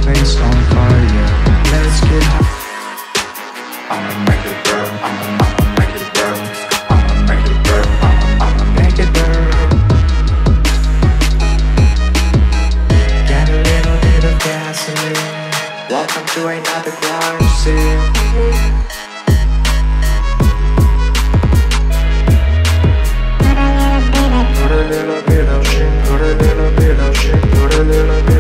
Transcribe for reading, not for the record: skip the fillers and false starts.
based on car, yeah. Let's get high. I'ma make it burn, I'ma make it burn, I'ma make it burn, I'ma make it burn. Got a little bit of gasoline. Welcome to another crime scene. Put a little bit of shit, put a little bit of shit, put a little bit